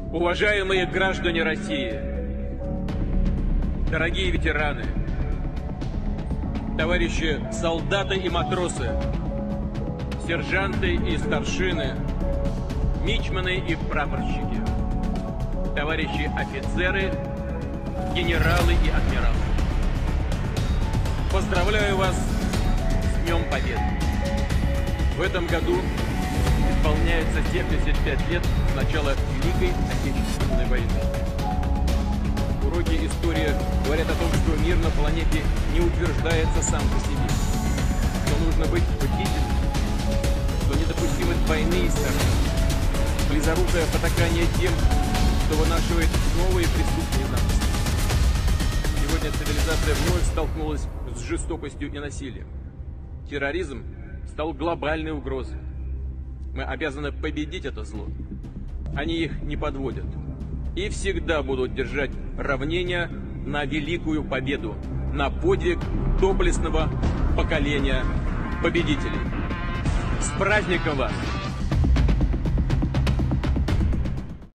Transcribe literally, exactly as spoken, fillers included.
Уважаемые граждане России, дорогие ветераны, товарищи солдаты и матросы, сержанты и старшины, мичманы и прапорщики, товарищи офицеры, генералы и адмиралы. Поздравляю вас с Днем Победы! В этом году исполняется семьдесят пять лет с начала Великой Отечественной войны. Уроки истории говорят о том, что мир на планете не утверждается сам по себе, что нужно быть бдительным, что недопустимы двойные стандарты, близорукое потакание тем, кто вынашивает новые преступные замыслы. Сегодня цивилизация вновь столкнулась с жестокостью и насилием. Терроризм стал глобальной угрозой. Мы обязаны победить это зло. Они их не подводят и всегда будут держать равнение на великую победу, на подвиг доблестного поколения победителей. С праздником вас!